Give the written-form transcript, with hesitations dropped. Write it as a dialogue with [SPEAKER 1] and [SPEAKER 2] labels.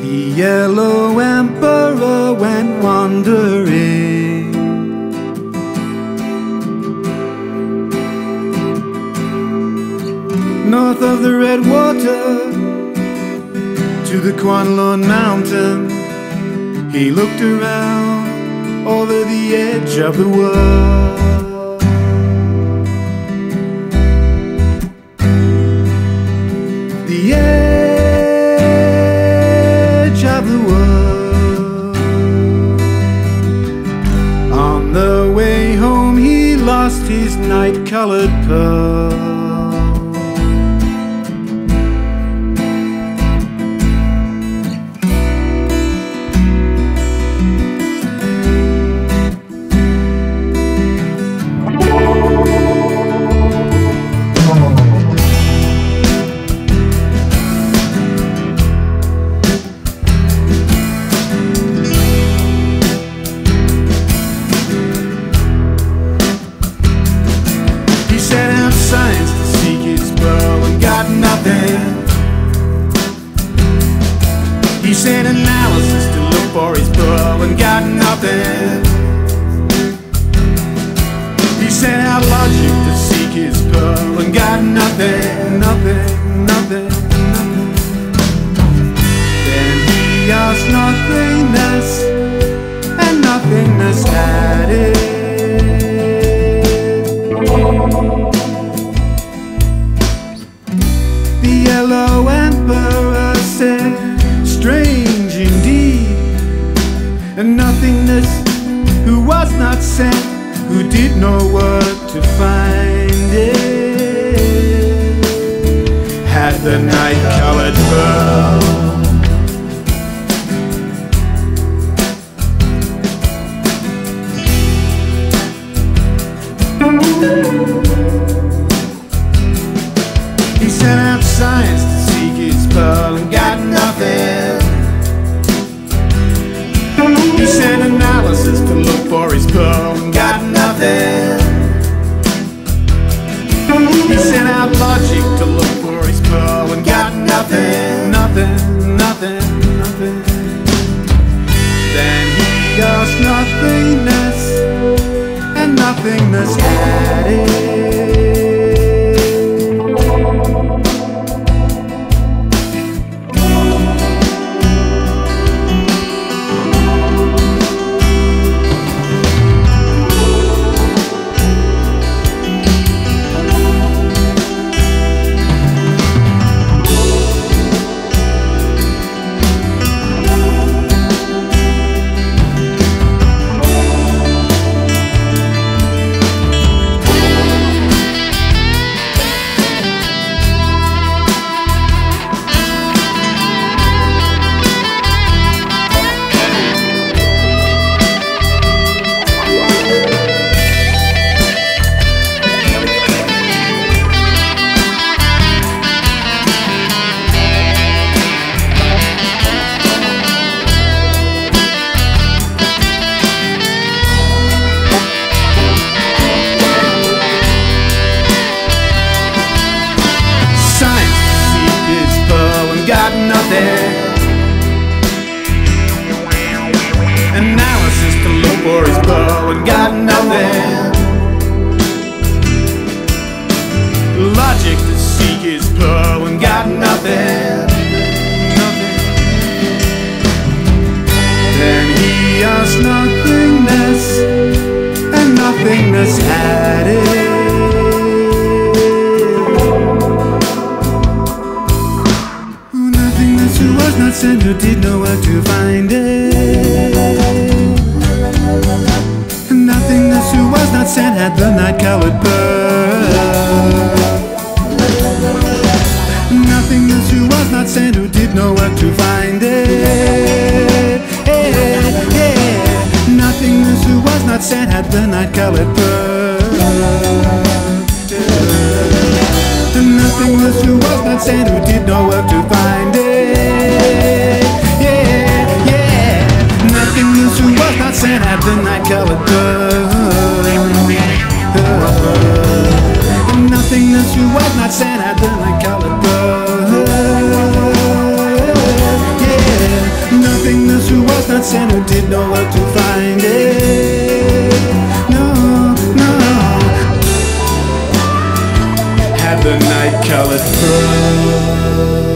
[SPEAKER 1] The yellow emperor went wandering, north of the red water to the Kwanlun mountain. He looked around over the edge of the world. The edge of the world. On the way home he lost his night-colored pearl. Science to seek his pearl and got nothing. He sent analysis to look for his pearl and got nothing. He sent out logic to seek his pearl and got nothing, nothing, nothing, nothing. Then he asked nothingness, and nothingness had it. The yellow emperor said, strange indeed, and nothingness, who was not sent, who did no work to find it, had the night-colored pearl. He sent out science to seek his pearl and got nothing. He sent analysis to look for his pearl and got nothing. He sent out logic to look for his pearl and got nothing, nothing, nothing, nothing. Then he asked nothingness, and nothingness had it. Got nothing. Analysis to look for his pearl and got nothing. Logic to seek his pearl and got nothing, nothing. Then he asked nothingness, and nothingness had it. Who was not sent, who did no work to find it. Nothingness, who was not sent, had the night-colored pearl. Nothingness, who was not sent, who did no work to find it. Nothingness, who was not sent, had the night-colored pearl. Nothingness, who was not sent, who did no work to find it. Nothingness, who was not sent, had the night-colored pearl. Nothingness, who was not sent, had the night-colored pearl. place and who did no work to find it. No, no. Had the night colored pearl.